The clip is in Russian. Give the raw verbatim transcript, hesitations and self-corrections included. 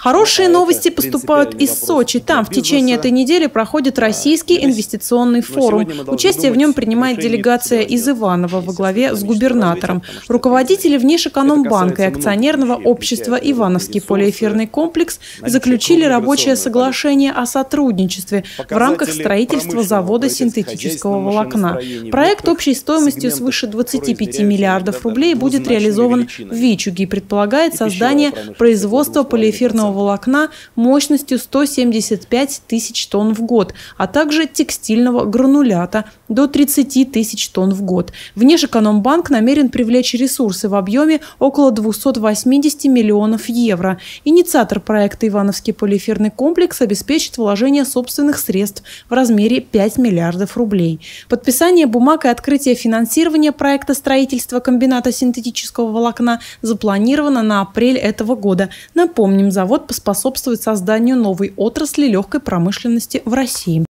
Хорошие новости поступают из Сочи. Там в течение этой недели проходит Российский инвестиционный форум. Участие в нем принимает делегация из Иваново во главе с губернатором. Руководители Внешэкономбанка и акционерного общества «Ивановский полиэфирный комплекс» заключили рабочее соглашение о сотрудничестве в рамках строительства завода синтетического волокна. Проект общей стоимостью свыше двадцати пяти миллиардов рублей будет реализован в Вичуге и предполагает создание производства полиэфирного волокна мощностью сто семьдесят пять тысяч тонн в год, а также текстильного гранулята до тридцати тысяч тонн в год. Внешэкономбанк намерен привлечь ресурсы в объеме около двухсот восьмидесяти миллионов евро. Инициатор проекта «Ивановский полиэфирный комплекс» обеспечит вложение собственных средств в размере пяти миллиардов рублей. Подписание бумаг и открытие финансирования проекта строительства комбината синтетического волокна запланировано на апрель этого года. Напомним, завод поспособствует созданию новой отрасли легкой промышленности в России.